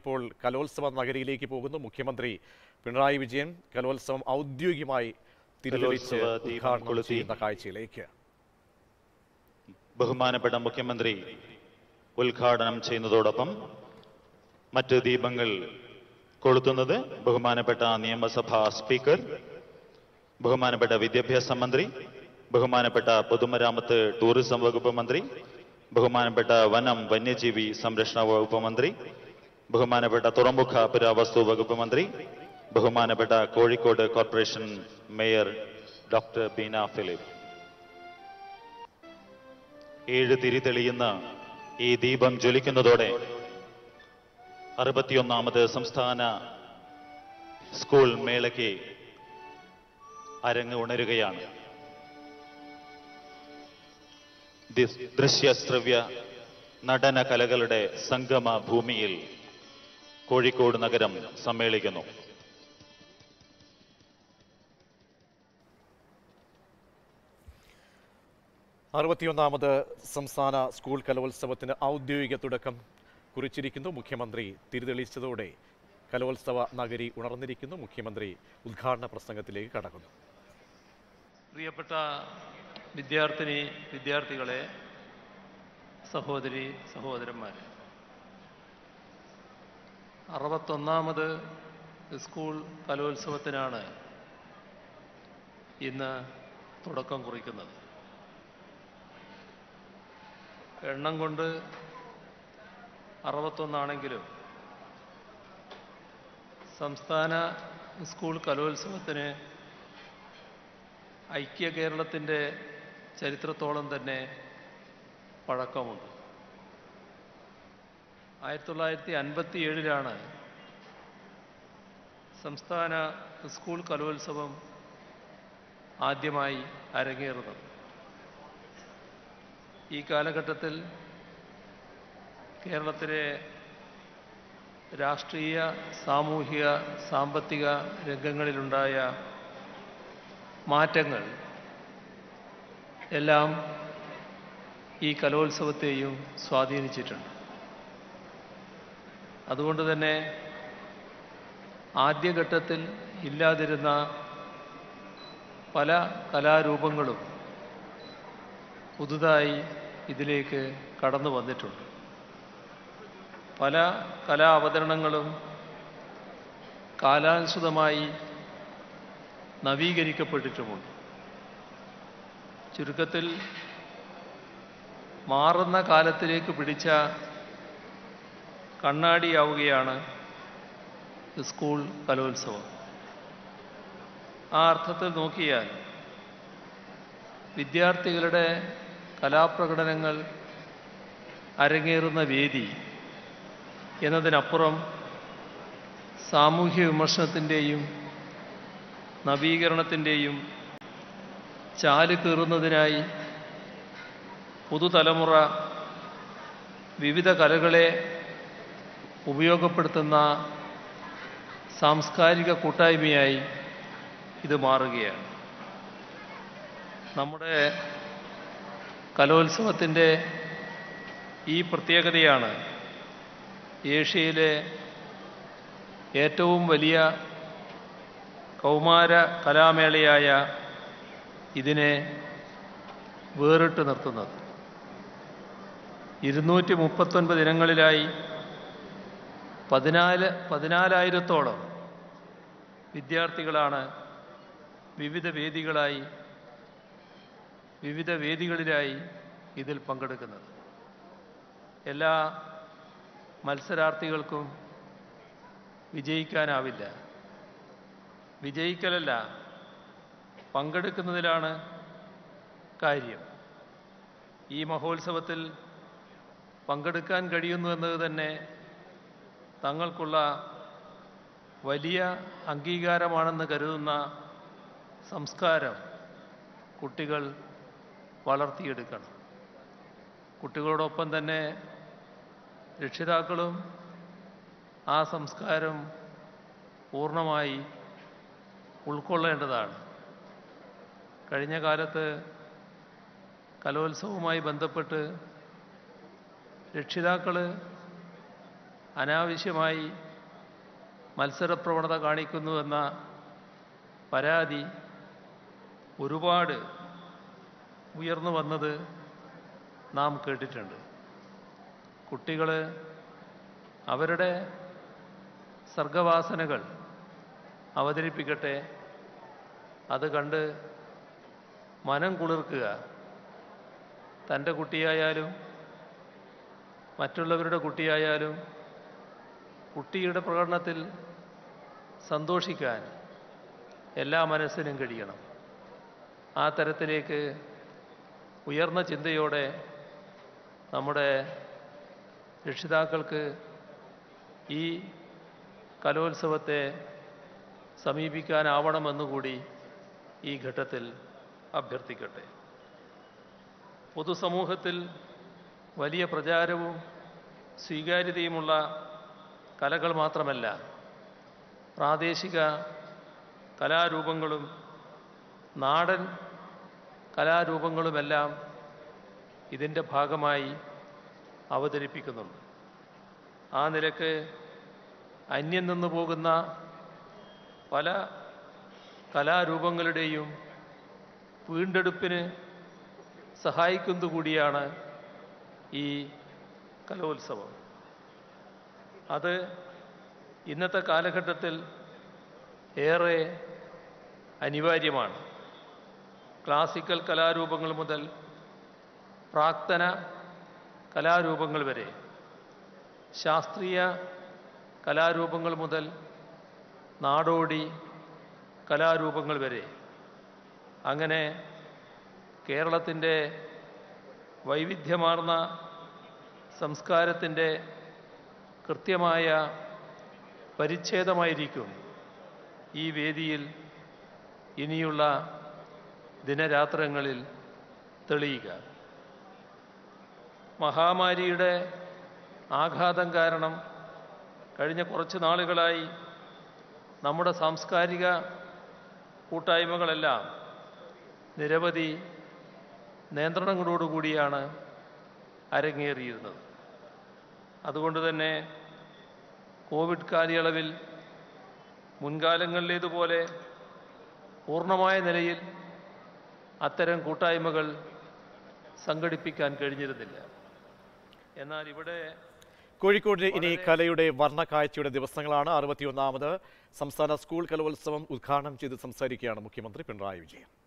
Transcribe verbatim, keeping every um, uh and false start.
ഇപ്പോൾ കലോത്സവ നഗരിയിലേക്ക് പോകുന്നു. മുഖ്യമന്ത്രി പിണറായി വിജയൻ കലോത്സവം ഔദ്യോഗികമായി തിരിതെളിച്ച് ഉദ്ഘാടനം ചെയ്യുന്ന കാഴ്ചയിലേക്ക്. ബഹുമാനപ്പെട്ട മുഖ്യമന്ത്രി ഉദ്ഘാടനം ചെയ്യുന്നതോടൊപ്പം മറ്റ് ദീപങ്ങൾ കൊളുത്തുന്നത് ബഹുമാനപ്പെട്ട നിയമസഭാ സ്പീക്കർ, ബഹുമാനപ്പെട്ട വിദ്യാഭ്യാസ മന്ത്രി, ബഹുമാനപ്പെട്ട പൊതുമരാമത്ത് ടൂറിസം വകുപ്പ് മന്ത്രി, ബഹുമാനപ്പെട്ട വനം വന്യജീവി സംരക്ഷണ വകുപ്പ് മന്ത്രി, ബഹുമാനപ്പെട്ട തുറമുഖ പുരാവസ്തു വകുപ്പ് മന്ത്രി, ബഹുമാനപ്പെട്ട Kozhikode corporation mayor doctor Beena Philip. ഏഴ് തിരിതെളിയുന്ന ഈ ദീപം ജ്വലിക്കുന്നതോടെ അറുപത്തിയൊന്നാമത് സംസ്ഥാന സ്കൂൾ മേളയ്ക്ക് അരങ്ങ് ഉണരുകയാണ്. ദൃശ്യ ശ്രവ്യ നടന കലകളുടെ സംഗമ ഭൂമിയിൽ കോഴിക്കോട് നഗരം സമ്മേളിക്കുന്നു. അറുപത്തിയൊന്നാമത് സംസ്ഥാന സ്കൂൾ കലോത്സവത്തിന് ഔദ്യോഗിക തുടക്കം കുറിച്ചിരിക്കുന്നു. മുഖ്യമന്ത്രി തിരിതെളിച്ചതോടെ കലോത്സവ നഗരി ഉണർന്നിരിക്കുന്നു. മുഖ്യമന്ത്രി ഉദ്ഘാടന പ്രസംഗത്തിലേക്ക് കടക്കുന്നു. പ്രിയപ്പെട്ട വിദ്യാർത്ഥിനി വിദ്യാർത്ഥികളെ, സഹോദരി സഹോദരന്മാരെ, അറുപത്തൊന്നാമത് സ്കൂൾ കലോത്സവത്തിനാണ് ഇന്ന് തുടക്കം കുറിക്കുന്നത്. എണ്ണം കൊണ്ട് അറുപത്തൊന്നാണെങ്കിലും സംസ്ഥാന സ്കൂൾ കലോത്സവത്തിന് ഐക്യ കേരളത്തിൻ്റെ ചരിത്രത്തോളം തന്നെ പഴക്കമുണ്ട്. ആയിരത്തി തൊള്ളായിരത്തി അൻപത്തി ഏഴിലാണ് സംസ്ഥാന സ്കൂൾ കലോത്സവം ആദ്യമായി അരങ്ങേറുന്നത്. ഈ കാലഘട്ടത്തിൽ കേരളത്തിലെ രാഷ്ട്രീയ, സാമൂഹിക, സാമ്പത്തിക രംഗങ്ങളിലുണ്ടായ മാറ്റങ്ങൾ എല്ലാം ഈ കലോത്സവത്തെയും സ്വാധീനിച്ചിട്ടുണ്ട്. അതുകൊണ്ട് തന്നെ ആദ്യഘട്ടത്തിൽ ഇല്ലാതിരുന്ന പല കലാരൂപങ്ങളും പുതുതായി ഇതിലേക്ക് കടന്നു വന്നിട്ടുണ്ട്. പല കലാ അവതരണങ്ങളും കാലാനുസൃതമായി നവീകരിക്കപ്പെട്ടിട്ടുമുണ്ട്. ചുരുക്കത്തിൽ മാറുന്ന കാലത്തിലേക്ക് പിടിച്ച കണ്ണാടിയാവുകയാണ് സ്കൂൾ കലോത്സവം. ആ അർത്ഥത്തിൽ നോക്കിയാൽ വിദ്യാർത്ഥികളുടെ കലാപ്രകടനങ്ങൾ അരങ്ങേറുന്ന വേദി എന്നതിനപ്പുറം സാമൂഹ്യ വിമർശനത്തിൻ്റെയും നവീകരണത്തിൻ്റെയും ചാല് കീറുന്നതിനായി പുതുതലമുറ വിവിധ കലകളെ ഉപയോഗപ്പെടുത്തുന്ന സാംസ്കാരിക കൂട്ടായ്മയായി ഇത് മാറുകയാണ്. നമ്മുടെ കലോത്സവത്തിൻ്റെ ഈ പ്രത്യേകതയാണ് ഏഷ്യയിലെ ഏറ്റവും വലിയ കൗമാര കലാമേളയായ ഇതിനെ വേറിട്ട് നിർത്തുന്നത്. ഇരുന്നൂറ്റി മുപ്പത്തൊൻപത് ഇനങ്ങളിലായി പതിനാല് പതിനാലായിരത്തോളം വിദ്യാർത്ഥികളാണ് വിവിധ വേദികളായി വിവിധ വേദികളിലായി ഇതിൽ പങ്കെടുക്കുന്നത്. എല്ലാ മത്സരാർത്ഥികൾക്കും വിജയിക്കാനാവില്ല. വിജയിക്കലല്ല, പങ്കെടുക്കുന്നതിലാണ് കാര്യം. ഈ മഹോത്സവത്തിൽ പങ്കെടുക്കാൻ കഴിയുന്നു എന്നത് തന്നെ തങ്ങൾക്കുള്ള വലിയ അംഗീകാരമാണെന്ന് കരുതുന്ന സംസ്കാരം കുട്ടികൾ വളർത്തിയെടുക്കണം. കുട്ടികളോടൊപ്പം തന്നെ രക്ഷിതാക്കളും ആ സംസ്കാരം പൂർണ്ണമായി ഉൾക്കൊള്ളേണ്ടതാണ്. കഴിഞ്ഞ കാലത്ത് കലോത്സവവുമായി ബന്ധപ്പെട്ട് രക്ഷിതാക്കൾ അനാവശ്യമായി മത്സരപ്രവണത കാണിക്കുന്നുവെന്ന പരാതി ഒരുപാട് ഉയർന്നു വന്നത് നാം കേട്ടിട്ടുണ്ട്. കുട്ടികൾ അവരുടെ സർഗവാസനകൾ അവതരിപ്പിക്കട്ടെ, അത് കണ്ട് മനം കുളിർക്കുക. തൻ്റെ കുട്ടിയായാലും മറ്റുള്ളവരുടെ കുട്ടിയായാലും കുട്ടിയുടെ പ്രകടനത്തിൽ സന്തോഷിക്കാൻ എല്ലാ മനസ്സിനും കഴിയണം. ആ തരത്തിലേക്ക് ഉയർന്ന ചിന്തയോടെ നമ്മുടെ രക്ഷിതാക്കൾക്ക് ഈ കലോത്സവത്തെ സമീപിക്കാനാവണമെന്നുകൂടി ഈ ഘട്ടത്തിൽ അഭ്യർത്ഥിക്കട്ടെ. പൊതുസമൂഹത്തിൽ വലിയ പ്രചാരവും സ്വീകാര്യതയുമുള്ള കലകൾ മാത്രമല്ല, പ്രാദേശിക കലാരൂപങ്ങളും നാടൻ കലാരൂപങ്ങളുമെല്ലാം ഇതിൻ്റെ ഭാഗമായി അവതരിപ്പിക്കുന്നുണ്ട്. ആ നിലക്ക് അന്യം നിന്നു പോകുന്ന പല കലാരൂപങ്ങളുടെയും വീണ്ടെടുപ്പിന് സഹായിക്കുന്നതുകൂടിയാണ് ഈ കലോത്സവം. അത് ഇന്നത്തെ കാലഘട്ടത്തിൽ ഏറെ അനിവാര്യമാണ്. ക്ലാസിക്കൽ കലാരൂപങ്ങൾ മുതൽ പ്രാക്തന കലാരൂപങ്ങൾ വരെ, ശാസ്ത്രീയ കലാരൂപങ്ങൾ മുതൽ നാടോടി കലാരൂപങ്ങൾ വരെ, അങ്ങനെ കേരളത്തിൻ്റെ വൈവിധ്യമാർന്ന സംസ്കാരത്തിൻ്റെ കൃത്യമായ പരിച്ഛേദമായിരിക്കും ഈ വേദിയിൽ ഇനിയുള്ള ദിനരാത്രങ്ങളിൽ തെളിയുക. മഹാമാരിയുടെ ആഘാതം കാരണം കഴിഞ്ഞ കുറച്ച് നാളുകളായി നമ്മുടെ സാംസ്കാരിക കൂട്ടായ്മകളെല്ലാം നിരവധി നിയന്ത്രണങ്ങളോടുകൂടിയാണ് അരങ്ങേറിയിരുന്നത്. അതുകൊണ്ട് തന്നെ കോവിഡ് കാലയളവിൽ മുൻകാലങ്ങളിലേതുപോലെ പൂർണ്ണമായ നിലയിൽ അത്തരം കൂട്ടായ്മകൾ സംഘടിപ്പിക്കാൻ കഴിഞ്ഞിരുന്നില്ല. എന്നാൽ ഇവിടെ കോഴിക്കോട് ഇനി കലയുടെ വർണ്ണക്കാഴ്ചയുടെ ദിവസങ്ങളാണ്. അറുപത്തിയൊന്നാമത് സംസ്ഥാന സ്കൂൾ കലോത്സവം ഉദ്ഘാടനം ചെയ്ത് സംസാരിക്കുകയാണ് മുഖ്യമന്ത്രി പിണറായി വിജയൻ.